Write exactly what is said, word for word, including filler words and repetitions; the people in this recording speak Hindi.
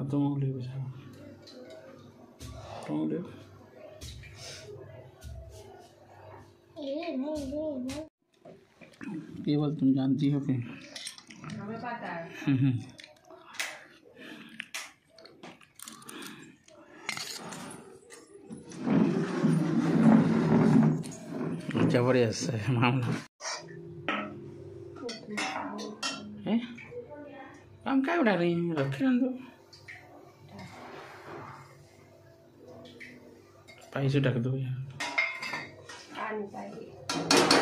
तुम उंगली बजा तुम उंगली केवल तुम जानती हो कि हमें पता है। जबरदस्त है मामला है। काम क्या उड़ा रही हैं? रखे रहने दो, पाई से ढक दो यार।